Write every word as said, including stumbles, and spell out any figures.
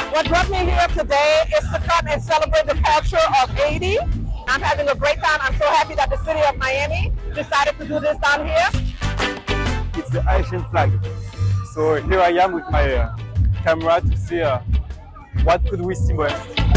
What brought me here today is to come and celebrate the culture of Haiti. I'm having a great time. I'm so happy that the city of Miami decided to do this down here. It's the Haitian flag. So here I am with my uh, camera to see uh, what could we see best.